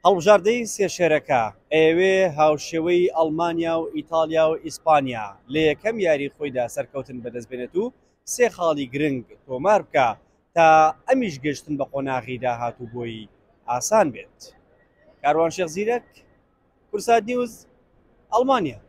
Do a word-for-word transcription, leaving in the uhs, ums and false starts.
هەڵبژاردەی سێ شێرەکە ئێوێ هاوشێوەی ئەڵمانیا و ئیتالیا و ئیسپانیا لە یەکەم یاری خۆیدا سەرکەوتن بەدەستبێنێت و سێ خاڵی گرنگ تۆمار بکە تا ئەمیش گەشتن بە قۆناغی داهاتوو بۆی ئاسان بێت. کاروان شێخ زیرەک، کورسات نیوز، ئەڵمانیا.